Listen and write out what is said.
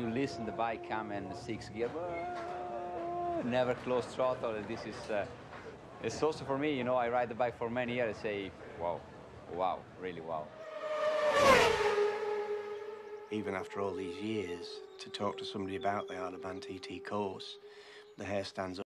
listen the bike come in 6 gear, never close throttle. This is it's also for me, you know, I ride the bike for many years. I say, wow, really wow. Even after all these years, to talk to somebody about the Autobahn TT course, the hair stands up.